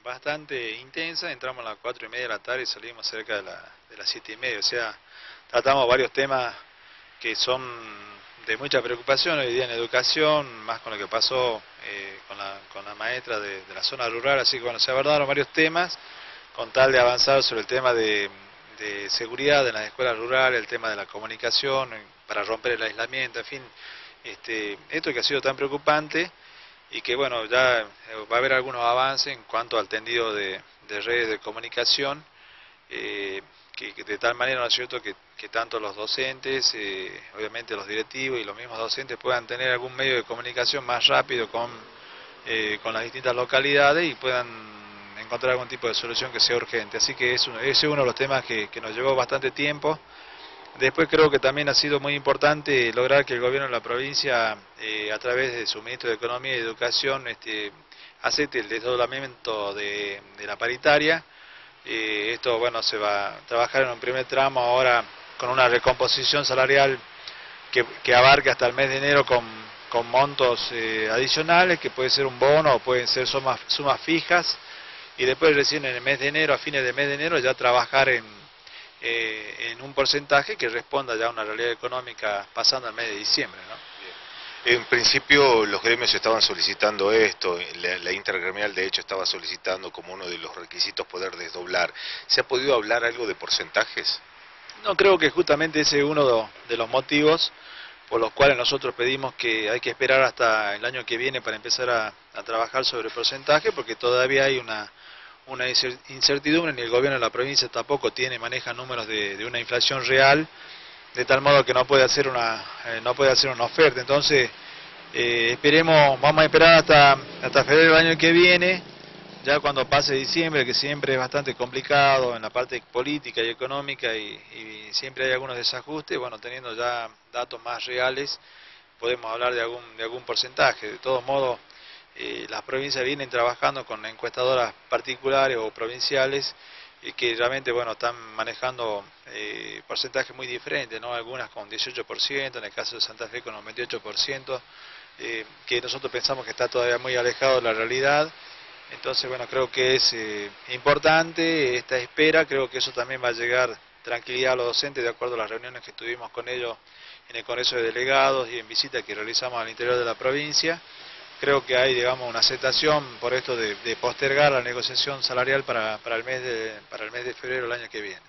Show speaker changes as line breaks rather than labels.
bastante intensa. Entramos a las 4:30 de la tarde y salimos cerca de las 7:30. O sea, tratamos varios temas que son de mucha preocupación hoy día en educación, más con lo que pasó con la maestra de la zona rural. Así que bueno, se abordaron varios temas con tal de avanzar sobre el tema de seguridad en las escuelas rurales, el tema de la comunicación, para romper el aislamiento, en fin, esto que ha sido tan preocupante y que bueno, ya va a haber algunos avances en cuanto al tendido de redes de comunicación, que de tal manera, ¿no es cierto?, que tanto los docentes, obviamente los directivos y los mismos docentes puedan tener algún medio de comunicación más rápido con las distintas localidades y puedan encontrar algún tipo de solución que sea urgente. Así que ese es uno de los temas que nos llevó bastante tiempo. Después creo que también ha sido muy importante lograr que el gobierno de la provincia, a través de su ministro de Economía y Educación, acepte el desdoblamiento de la paritaria. Esto, bueno, se va a trabajar en un primer tramo ahora con una recomposición salarial que abarque hasta el mes de enero con montos adicionales, que puede ser un bono o pueden ser sumas fijas, y después recién en el mes de enero, a fines del mes de enero, ya trabajar en un porcentaje que responda ya a una realidad económica pasando al mes de diciembre, ¿no?
En principio los gremios estaban solicitando esto, la intergremial de hecho estaba solicitando como uno de los requisitos poder desdoblar. ¿Se ha podido hablar algo de porcentajes?
No, creo que justamente ese es uno de los motivos por los cuales nosotros pedimos que hay que esperar hasta el año que viene para empezar a trabajar sobre el porcentaje, porque todavía hay una incertidumbre, ni el gobierno de la provincia tampoco maneja números de una inflación real, de tal modo que no puede hacer una oferta. Entonces esperemos, vamos a esperar hasta febrero del año que viene, ya cuando pase diciembre, que siempre es bastante complicado en la parte política y económica y siempre hay algunos desajustes. Bueno, teniendo ya datos más reales podemos hablar de algún porcentaje. De todos modos, las provincias vienen trabajando con encuestadoras particulares o provinciales que realmente, bueno, están manejando porcentajes muy diferentes, ¿no? Algunas con 18%, en el caso de Santa Fe con un 28%, que nosotros pensamos que está todavía muy alejado de la realidad. Entonces, bueno, creo que es importante esta espera. Creo que eso también va a llegar tranquilidad a los docentes, de acuerdo a las reuniones que tuvimos con ellos en el Congreso de Delegados y en visitas que realizamos al interior de la provincia. Creo que hay, digamos, una aceptación por esto de postergar la negociación salarial para el mes de febrero del año que viene.